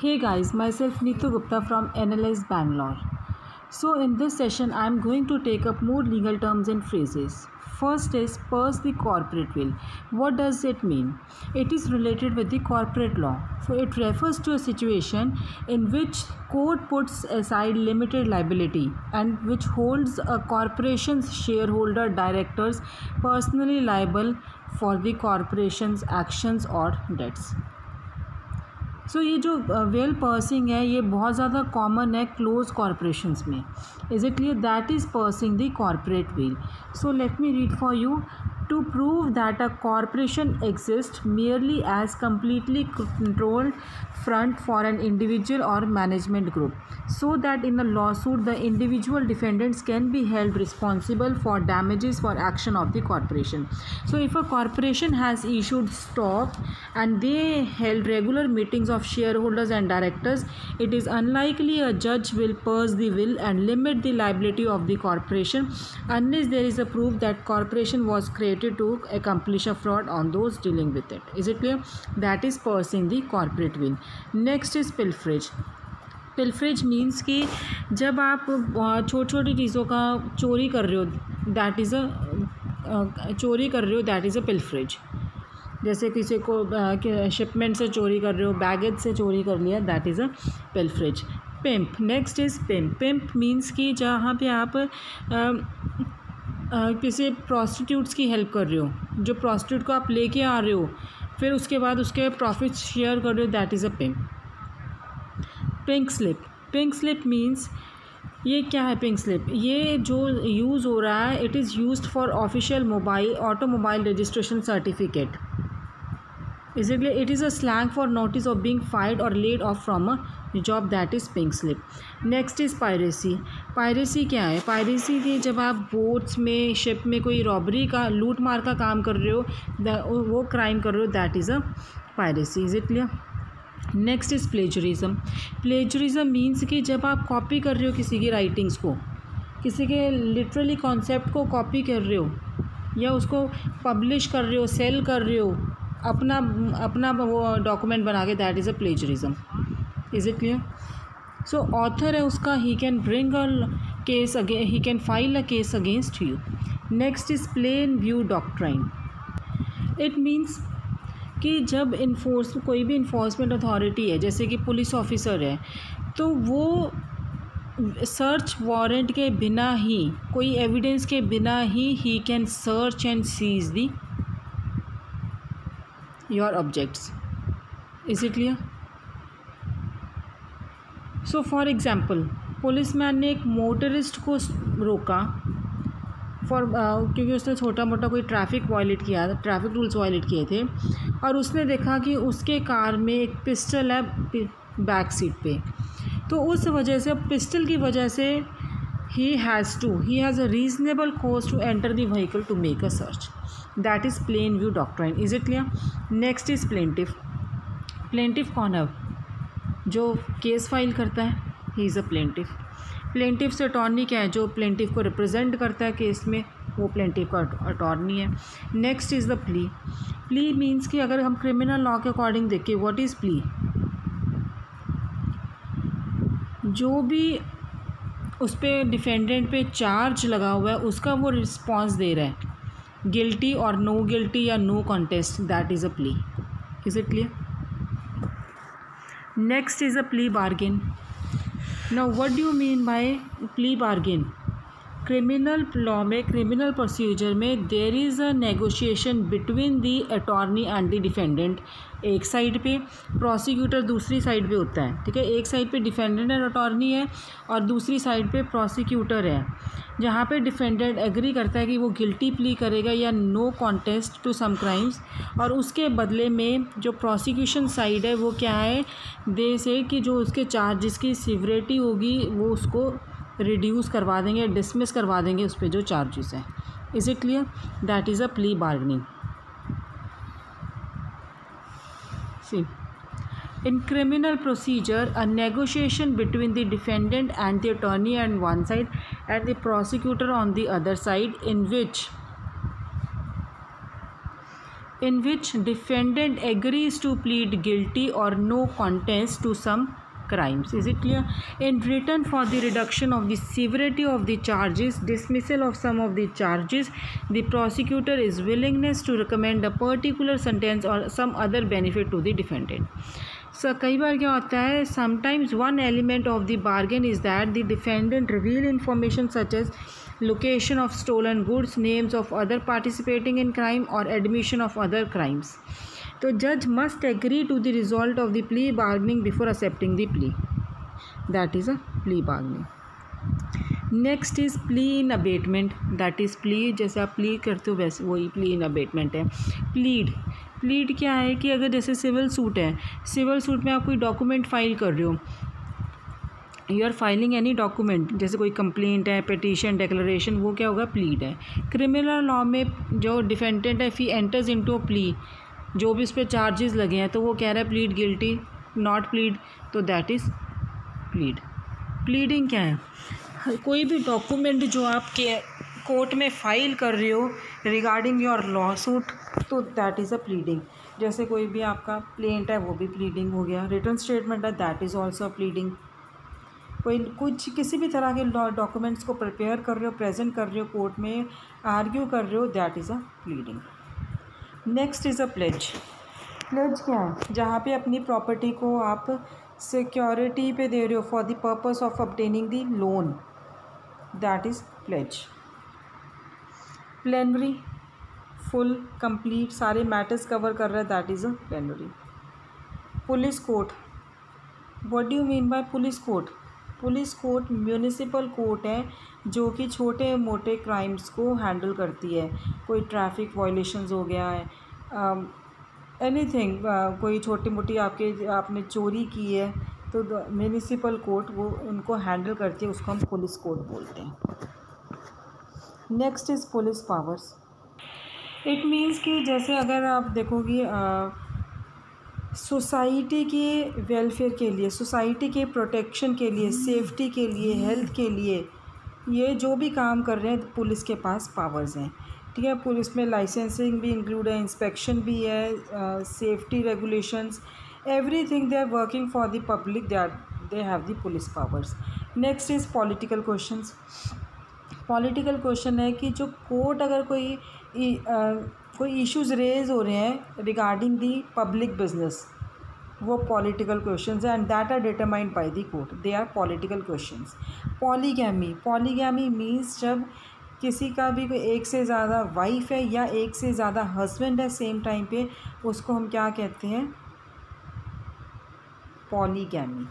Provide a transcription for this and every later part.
Hey guys, myself Neetu Gupta from NLS Bangalore. So in this session I am going to take up more legal terms and phrases. First is purse the corporate will. What does it mean? It is related with the corporate law. So it refers to a situation in which court puts aside limited liability and which holds a corporation's shareholder directors personally liable for the corporation's actions or debts. सो ये जो well pursuing है ये बहुत ज़्यादा common है close corporations में. Is it clear? That is piercing the corporate veil. So let me read for you. To prove that a corporation exists merely as completely controlled front for an individual or management group, so that in a lawsuit the individual defendants can be held responsible for damages for action of the corporation. So if a corporation has issued stock and they held regular meetings of shareholders and directors, it is unlikely a judge will purse the will and limit the liability of the corporation unless there is a proof that corporation was created to accomplish a fraud on those dealing with it. Is it clear? That is pursuing the corporate will. Next is pilferage. Pilferage means कि जब आप छोटी छोटी चीज़ों का चोरी कर रहे हो, दैट इज़ अ पिल्फरेज. जैसे किसी को शिपमेंट से चोरी कर रहे हो, बैगेज से चोरी कर लिया, that is a pilferage. Pimp. Next is pimp. Pimp means कि जहाँ पे आप किसी प्रॉस्टिट्यूट्स की हेल्प कर रहे हो, जो प्रॉस्टिट्यूट को आप लेके आ रहे हो फिर उसके बाद उसके प्रॉफिट्स शेयर कर रहे हो, that is a pimp. Pink slip. Pink slip means ये क्या है? पिंक स्लिप ये जो यूज़ हो रहा है, it is used for official automobile registration certificate. Is it clear? It is a slang for notice of being fired or laid off from a job, that is pink slip. Next is piracy. Piracy क्या है? Piracy की जब आप boats में, ship में कोई robbery का, लूट मार का काम कर रहे हो, वो क्राइम कर रहे हो, that is a piracy. Is it clear? Next is plagiarism. Plagiarism means कि जब आप कॉपी कर रहे हो किसी की राइटिंग्स को, किसी के लिटरली कॉन्सेप्ट को कॉपी कर रहे हो या उसको पब्लिश कर रहे हो, सेल कर रहे हो, अपना वो डॉक्यूमेंट बना के, that is a plagiarism. Is it clear? So author है उसका, he can bring a case again, he can file a case against you. Next is plain view doctrine. It means कि जब कोई भी इन्फोर्समेंट अथॉरिटी है, जैसे कि police officer है, तो वो सर्च वारंट के बिना ही, कोई एविडेंस के बिना he can search and seize the your objects. Is it clear? So for example, policeman ने एक मोटरिस्ट को रोका क्योंकि उसने छोटा मोटा कोई ट्रैफिक रूल्स वायलेट किए थे, और उसने देखा कि उसके कार में एक पिस्टल है बैक सीट पे. तो उस वजह से, पिस्टल की वजह से, he has a reasonable cause to enter the vehicle to make a search. That is plain view doctrine. Is it clear? Next is plaintiff. plaintiff कौन है? जो केस फाइल करता है, he is a plaintiff. Plaintiff से attorney क्या है? जो plaintiff को रिप्रेजेंट करता है केस में, वो प्लेंटिफ का अटॉर्नी है. Next is the plea. Plea means कि अगर हम क्रिमिनल लॉ के अकॉर्डिंग देखें, व्हाट इज़ प्ली? जो भी उस पर डिफेंडेंट पे चार्ज लगा हुआ है, उसका वो रिस्पॉन्स दे रहा है, गिल्टी और नो गिल्टी या no contest, that is a plea. Is it clear? Next is a plea bargain. Now what do you mean by plea bargain? Criminal law में, क्रिमिनल प्रोसीजर में, there is a negotiation between the attorney and the defendant. एक side पे prosecutor, दूसरी side पे होता है, ठीक है. एक साइड पे डिफेंडेंट एंड अटॉर्नी है और दूसरी साइड पे प्रोसिक्यूटर है. जहाँ पे डिफेंडेंट एग्री करता है कि वो गिल्टी प्ली करेगा या no contest to some crimes, और उसके बदले में जो प्रोसिक्यूशन साइड है वो क्या है, दे से कि जो उसके चार्जेस की सिवियरिटी होगी वो उसको रिड्यूस करवा देंगे, डिसमिस करवा देंगे उस पर जो चार्जेस हैं. Is it clear? That is a plea bargaining. See, in criminal procedure, a negotiation between the defendant and the attorney on one side and the prosecutor on the other side, in which defendant agrees to plead guilty or no contest to some crimes. Is it clear? In return for the reduction of the severity of the charges, dismissal of some of the charges, the prosecutor is willingness to recommend a particular sentence or some other benefit to the defendant. So कई बार क्या होता है, sometimes one element of the bargain is that the defendant reveal information such as location of stolen goods, names of other participating in crime or admission of other crimes. तो judge must agree to the result of the plea bargaining before accepting the plea. That is a plea bargaining. Next is plea in abatement. That is plea, जैसे आप plea करते हो वैसे वही plea in abatement है. Plead क्या है कि अगर जैसे सिविल सूट है, सिविल सूट में आप कोई डॉक्यूमेंट फाइल कर रहे हो, you are filing any document, जैसे कोई कंप्लेंट है, पिटीशन, डिक्लेरेशन, वो क्या होगा, प्लीड है. क्रिमिनल लॉ में जो डिफेंडेंट है, he enters into a plea, जो भी उस पर चार्जेस लगे हैं, तो वो कह रहा है प्लीड गिल्टी, नॉट प्लीड, तो दैट इज़ प्लीड. प्लीडिंग क्या है, कोई भी डॉक्यूमेंट जो आप के कोर्ट में फ़ाइल कर रहे हो रिगार्डिंग योर लॉ सूट, तो दैट इज़ अ प्लीडिंग. जैसे कोई भी आपका प्लेंट है, वो भी प्लीडिंग हो गया. रिटर्न स्टेटमेंट है, दैट इज़ ऑल्सो प्लीडिंग. कोई कुछ किसी भी तरह के लॉ डॉक्यूमेंट्स को प्रिपेयर कर रहे हो, प्रेजेंट कर रहे हो कोर्ट में, आर्ग्यू कर रहे हो, that is a pleading. Next is a pledge. Pledge क्या है, जहाँ पे अपनी प्रॉपर्टी को आप सिक्योरिटी पे दे रहे हो for the purpose of obtaining the loan, that is pledge. Plenary, full complete सारे मैटर्स कवर कर रहा है, that is a plenary. Police court, what do you mean by police court? Police court municipal court है जो कि छोटे मोटे crimes को हैंडल करती है. कोई ट्रैफिक वायलेशंस हो गया है, एनीथिंग, कोई छोटी मोटी आपने चोरी की है, तो म्यूनिसिपल कोर्ट वो उनको हैंडल करती है, उसको हम पुलिस कोर्ट बोलते हैं. Next is police powers. It means कि जैसे अगर आप देखोगे सोसाइटी के वेलफेयर के लिए, सोसाइटी के प्रोटेक्शन के लिए, सेफ्टी के लिए, हेल्थ के लिए, ये जो भी काम कर रहे हैं पुलिस के पास पावर्स हैं. ठीक है, पुलिस में लाइसेंसिंग भी इंक्लूड है, इंस्पेक्शन भी है, safety regulations, everything they are working for the public, they have the police powers. Next is political questions. Political question है कि जो कोर्ट अगर कोई इश्यूज़ रेज हो रहे हैं रिगार्डिंग दी पब्लिक बिजनेस, वो पॉलिटिकल क्वेश्चंस हैं, and that are determined by the court, they are political questions. Polygamy means जब किसी का भी कोई एक से ज़्यादा वाइफ है या एक से ज़्यादा हस्बैंड है सेम टाइम पे, उसको हम क्या कहते हैं, पॉलीगैमी.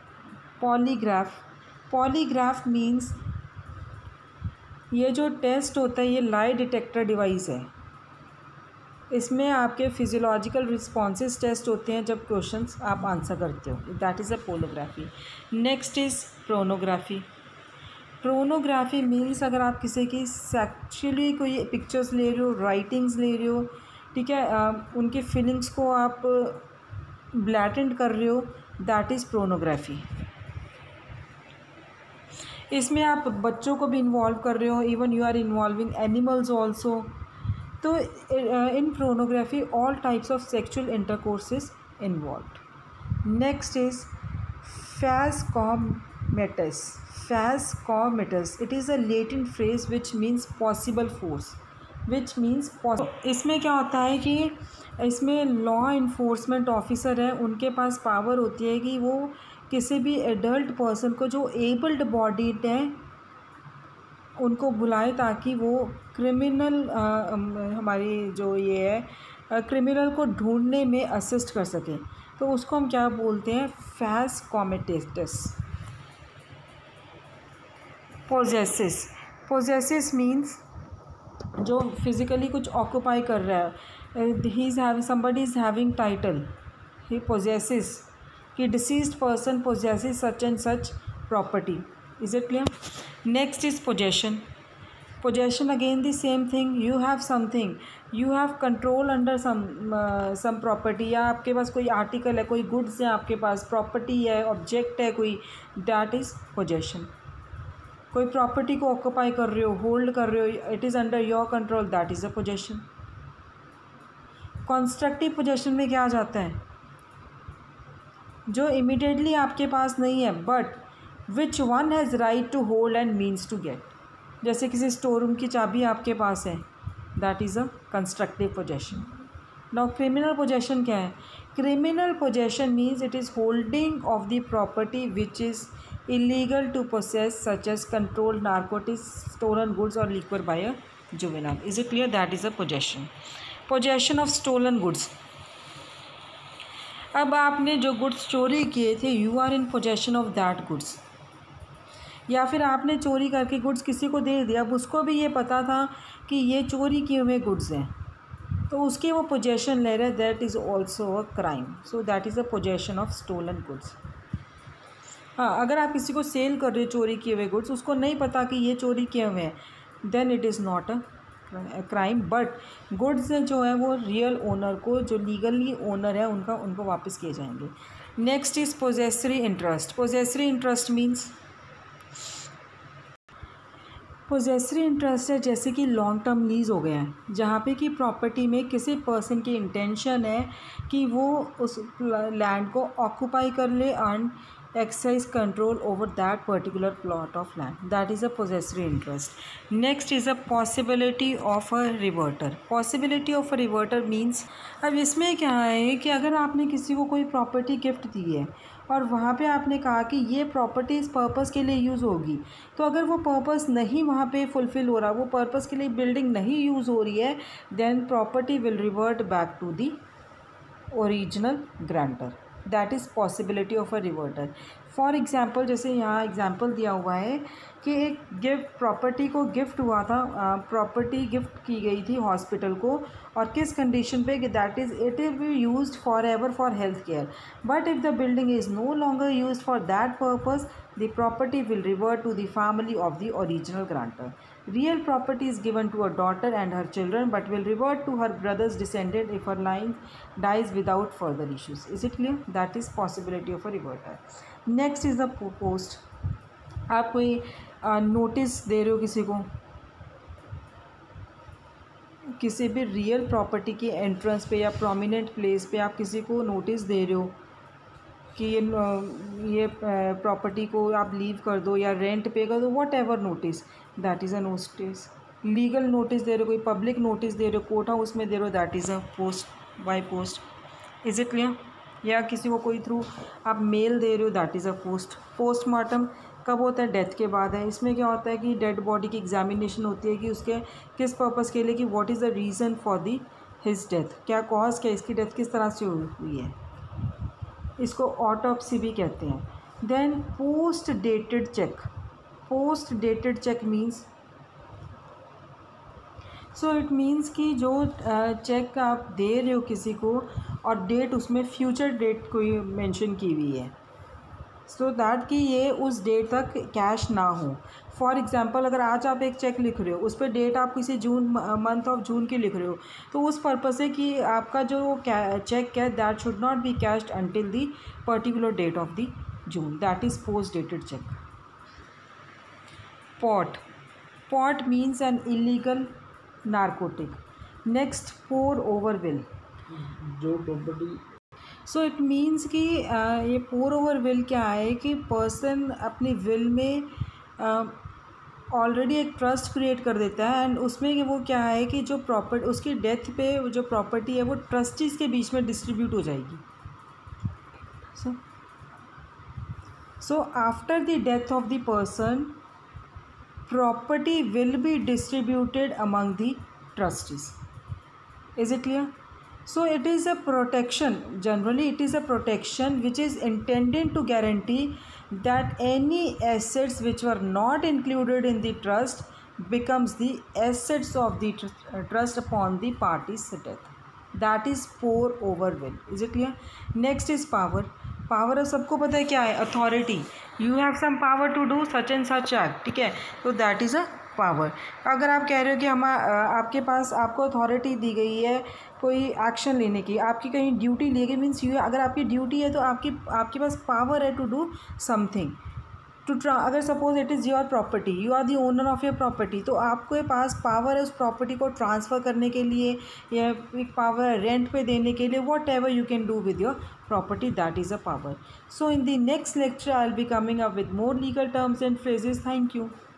पॉलीग्राफ मीन्स ये जो टेस्ट होता है, ये लाई डिटेक्टर डिवाइस है. इसमें आपके फिजियोलॉजिकल रिस्पॉन्सेस टेस्ट होते हैं जब क्वेश्चंस आप आंसर करते हो, that is a polygraphy. Next is pornography. Pornography means अगर आप किसी की सेक्चुअली कोई पिक्चर्स ले रहे हो, राइटिंग्स ले रहे हो, ठीक है, उनकी फीलिंग्स को आप ब्लैटेंट कर रहे हो, दैट इज़ प्रोनोग्राफी. इसमें आप बच्चों को भी इन्वॉल्व कर रहे हो, even you are involving animals also. तो in pornography all types of sexual intercourse is involved. Next is posse comitatus. It is a Latin phrase which means possible force, इसमें क्या होता है कि इसमें लॉ इन्फोर्समेंट ऑफिसर है, उनके पास पावर होती है कि वो किसी भी एडल्ट पर्सन को जो एबल्ड बॉडीड है उनको बुलाए ताकि वो क्रिमिनल हमारी जो ये है क्रिमिनल को ढूंढने में असिस्ट कर सके. तो उसको हम क्या बोलते हैं, फैज़-कॉमेटस. पोजेसिस मीन्स जो फिज़िकली कुछ ऑक्यूपाई कर रहा है, he is having, somebody is having title, he possesses, कि deceased person possesses such and such property. Is it clear? Next is possession. Possession again the same thing, you have something, you have control under some property, या आपके पास कोई article है, कोई goods है, आपके पास property है, object है कोई, दैट इज़ पोजेशन. कोई प्रॉपर्टी को ऑक्यूपाई कर रहे हो, होल्ड कर रहे हो, it is under your control, that is a possession. Constructive possession में क्या आ जाता है, जो इमीडिएटली आपके पास नहीं है but which one has right to hold and means to get. जैसे किसी स्टोर रूम की चाबी आपके पास है, that is a constructive possession. Now criminal possession क्या है, criminal possession means it is holding of the property which is illegal to possess such as controlled narcotics, stolen goods or liquor by a juvenile. Is it clear? That is a possession. Possession of stolen goods. अब आपने जो goods चोरी किए थे, you are in possession of that goods. या फिर आपने चोरी करके गुड्स किसी को दे दिया, अब उसको भी ये पता था कि ये चोरी किए हुए गुड्स हैं, तो उसकी वो पोजेशन ले रहे, that is also a crime. So that is a possession of stolen goods. हाँ, अगर आप किसी को सेल कर रहे हो चोरी किए हुए गुड्स, उसको नहीं पता कि ये चोरी किए हुए हैं, then it is not a crime. But goods जो है वो रियल ओनर को, जो लीगली ओनर है उनको वापस किए जाएंगे। Next is possessory interest. Possessory interest means, possessory interest है जैसे कि लॉन्ग टर्म लीज़ हो गया है, जहाँ पे कि प्रॉपर्टी में किसी पर्सन की इंटेंशन है कि वो उस लैंड को ऑक्यूपाई कर ले and exercise control over that particular plot of land. That is a possessory interest. Next is a possibility of a reverter. Possibility of a reverter means, अब इसमें क्या है कि अगर आपने किसी को कोई प्रॉपर्टी गिफ्ट दी है और वहाँ पे आपने कहा कि ये प्रॉपर्टी इस पर्पज़ के लिए यूज़ होगी, तो अगर वो पर्पज़ नहीं वहाँ पे फुलफ़िल हो रहा, वो पर्पज़ के लिए बिल्डिंग नहीं यूज़ हो रही है, then property will revert back to the original grantor. That is possibility of a reverter. For example, जैसे यहाँ एग्ज़ाम्पल दिया हुआ है कि एक गिफ्ट प्रॉपर्टी को गिफ्ट हुआ था, प्रॉपर्टी गिफ्ट की गई थी हॉस्पिटल को, और किस कंडीशन पे कि that is it will be used for ever for health care, but if the building is no longer used for that purpose, the property will revert to the family of the original grantor. Real property is given to a daughter and her children but will revert to her brother's descendant if her line dies without further issues. Is it clear? That is possibility of a reverter. Next is the post. आप कोई notice दे रहे हो किसी को, किसी भी real property के एंट्रेंस पे या प्रोमिनेंट प्लेस पे आप किसी को नोटिस दे रहे हो कि ये प्रॉपर्टी को आप लीव कर दो या रेंट पे कर दो, whatever notice, that is a notice. Legal notice दे रहे हो, कोई पब्लिक नोटिस दे रहे हो, कोर्ट हाउस में दे रहे हो, that is a post by post. Is it clear? या किसी को कोई थ्रू आप मेल दे रहे हो, that is a post. Postmortem कब होता है? डेथ के बाद है। इसमें क्या होता है कि डेड बॉडी की एग्जामिनेशन होती है कि उसके किस पर्पज़ के लिए, कि what is the reason for the his death, क्या कॉज, क्या इसकी डेथ किस तरह से हुई है, इसको ऑटोप्सी भी कहते हैं। Then post dated cheque. Post dated cheque means, so it means कि जो चेक आप दे रहे हो किसी को और डेट उसमें फ्यूचर डेट कोई मेंशन की हुई है, सो दैट कि ये उस डेट तक कैश ना हो। फॉर एग्ज़ाम्पल, अगर आज आप एक चेक लिख रहे हो, उस पर डेट आप किसी जून, मंथ ऑफ जून की लिख रहे हो, तो उस पर्पज़ से कि आपका जो चेक है that should not be cashed until the particular date of the June, that is post dated cheque. Pot. Pot means an illegal narcotic. Next, pour over will. जो प्रॉपर्टी, सो इट मीन्स कि ये पोर over will क्या है कि person अपनी will में already एक trust create कर देता है एंड उसमें वो क्या है कि जो प्रॉपर्टी उसकी डेथ पे जो प्रॉपर्टी है वो ट्रस्टीज़ के बीच में डिस्ट्रीब्यूट हो जाएगी। So after the death of the person, property will be distributed among the trustees. Is it clear? So it is a protection, generally it is a protection which is intended to guarantee that any assets which were not included in the trust becomes the assets of the trust upon the party's death. That is pour over will. Is it clear? Next is power. Power सबको पता है क्या है? Authority. You have some power to do such and such act. ठीक है, तो that is a power. अगर आप कह रहे हो कि आपके पास आपको अथॉरिटी दी गई है कोई एक्शन लेने की, आपकी कहीं ड्यूटी ली गई, मीन्स यू, अगर आपकी ड्यूटी है तो आपके पास पावर है टू डू समथिंग। अगर suppose it is your property, you are the owner of your property, तो आपके पास पावर है उस प्रॉपर्टी को ट्रांसफ़र करने के लिए या एक पावर रेंट पे देने के लिए, whatever you can do with your property, that is a power. So in the next lecture I'll be coming up with more legal terms and phrases. Thank you.